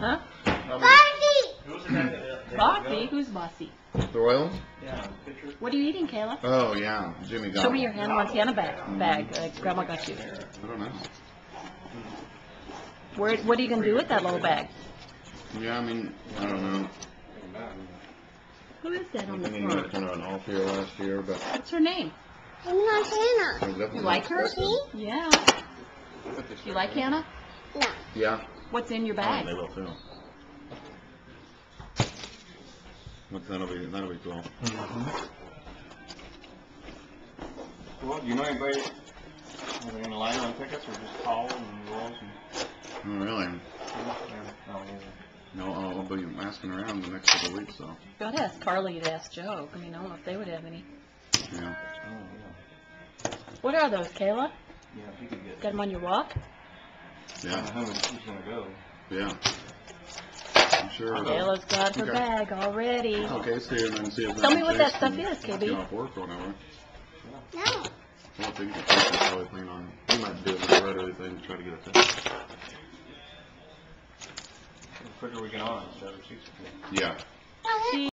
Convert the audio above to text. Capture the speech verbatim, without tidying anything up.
Huh? Bossy! Bossy? Who's bossy? The Royals? Yeah. What are you eating, Kayla? Oh, yeah. Jimmy got Show me it. your Hannah Montana bag, bag that Grandma got you. I don't know. Where, what are you going to do with that little bag? Yeah, I mean, I don't know. Who is that on I the mean, we had front? kind of an off year last year, but What's her name? I'm not Hannah. it was definitely You like her? expected. Yeah. You like Hannah? No. Yeah. What's in your Oh, bag? they will too. But that'll be that'll be cool. Well, do you know anybody? Are they in the line on tickets or just call and rolls and? Oh, really? No, No, I'll be asking around the next couple of weeks, though. Gotta ask Carly to ask Joe. I mean, I don't know if they would have any. Yeah. Oh, What are those, Kayla? yeah. Yeah, if you could get. Got them on your walk? I Yeah. don't know who's gonna go. Yeah. I'm sure. Kayla's got her Okay. bag already. Okay, see you and then see if Tell me what that Chase stuff can is, K B. Get off work or whatever. No. I don't think Chase is probably planning on. He might do it right away thing to try to get a ticket. The quicker we get on, the better seats. Yeah. She